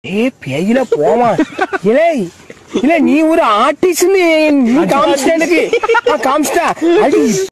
ஏய் பேயில போமா இலே இல்ல நீ ஒரு ஆர்டிஸ்ட் நீ காமிச்சிட்ட எனக்கு காமிச்சிட்டா அடி